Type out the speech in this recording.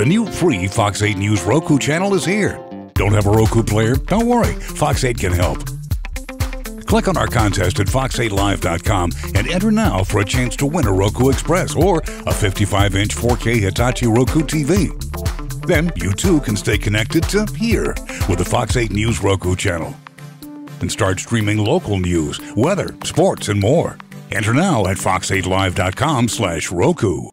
The new free Fox 8 News Roku channel is here. Don't have a Roku player? Don't worry, Fox 8 can help. Click on our contest at fox8live.com and enter now for a chance to win a Roku Express or a 55-inch 4K Hitachi Roku TV. Then you too can stay connected to here with the Fox 8 News Roku channel and start streaming local news, weather, sports, and more. Enter now at fox8live.com/Roku.